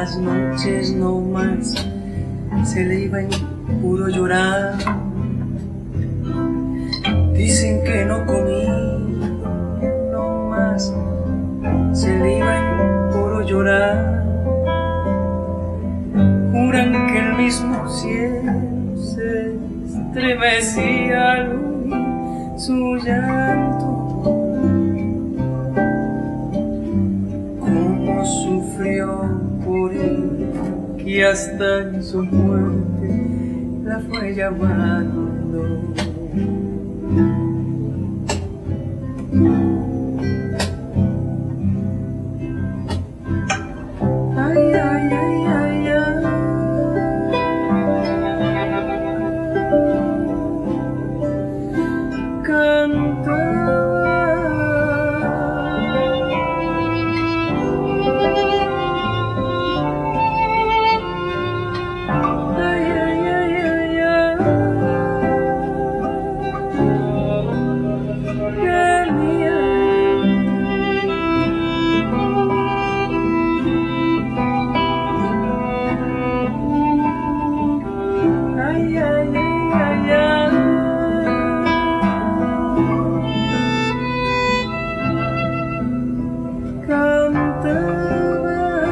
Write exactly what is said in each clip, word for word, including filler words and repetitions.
las noches no más se le iba en puro llorar. Dicen que no comí, no más se le iba en puro llorar. Juran que el mismo cielo se estremecía al oír su llanto. Cómo sufrió por él, que hasta en su muerte la fue llamando. Ay, ay, ay, ay, ay. Cantaba. Ay, ay, ay, ay, ay. Que mía. Ay, ay, ay, ay, ay. Cantaba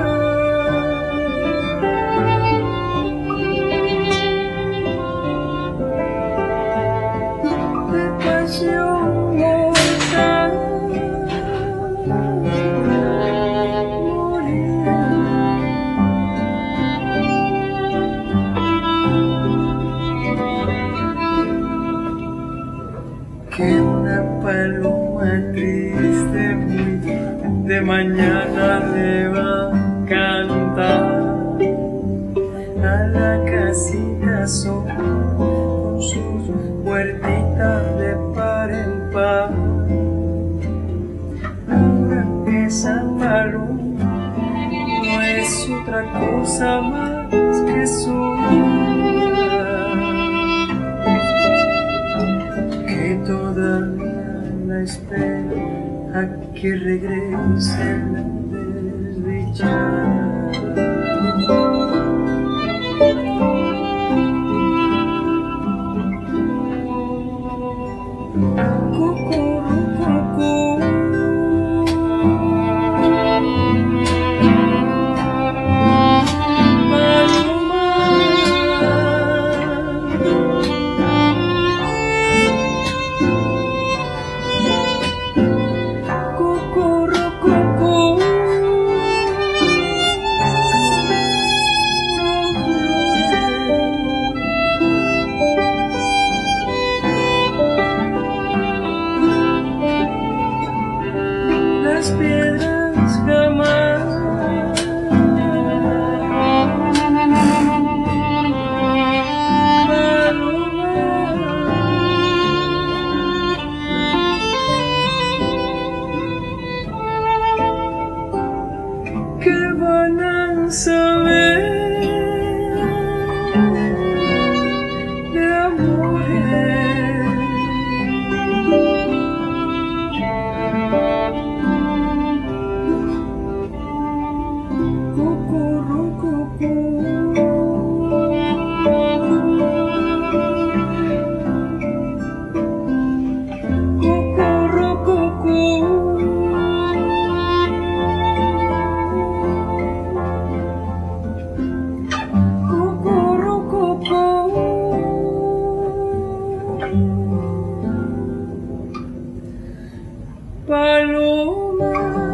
de pasión mortal, moría. Que una paloma triste muy de mañana le va a cantar a la casita sola con sus puertitas de par en par. Ahora esa paloma no es otra cosa más que sola, que todavía la espera a que regrese la desdichada. Cucurucucú. Las piedras jamás que van a saber de amores. Paloma.